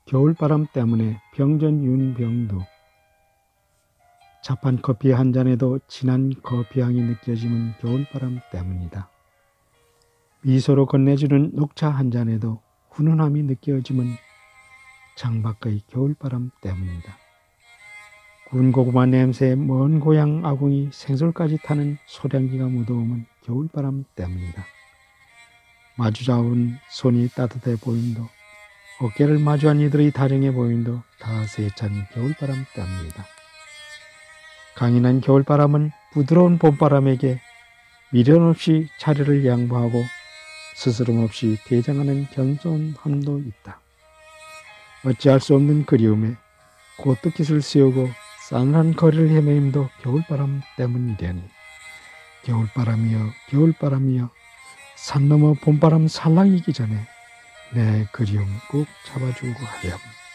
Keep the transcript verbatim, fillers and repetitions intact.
겨울바람 때문에 병전윤병두. 자판 커피 한 잔에도 진한 커피향이 느껴지는 겨울바람 때문이다. 미소로 건네주는 녹차 한 잔에도 훈훈함이 느껴지는 창밖의 겨울바람 때문이다. 구운 고구마 냄새에 먼 고향 아궁이 생솔까지 타는 소량기가 묻어오면 겨울바람 때문이다. 마주잡은 손이 따뜻해 보임도, 어깨를 마주한 이들의 다정해 보임도 다 세찬 겨울바람 때문이다. 강인한 겨울바람은 부드러운 봄바람에게 미련 없이 자리를 양보하고 스스럼 없이 대장하는 겸손함도 있다. 어찌할 수 없는 그리움에 고뜻깃을 씌우고 싸늘한 거리를 헤매임도 겨울바람 때문이려니. 겨울바람이여 겨울바람이여 산 너머 봄바람 살랑이기 전에 내 그리움 꼭 잡아주고 하렴.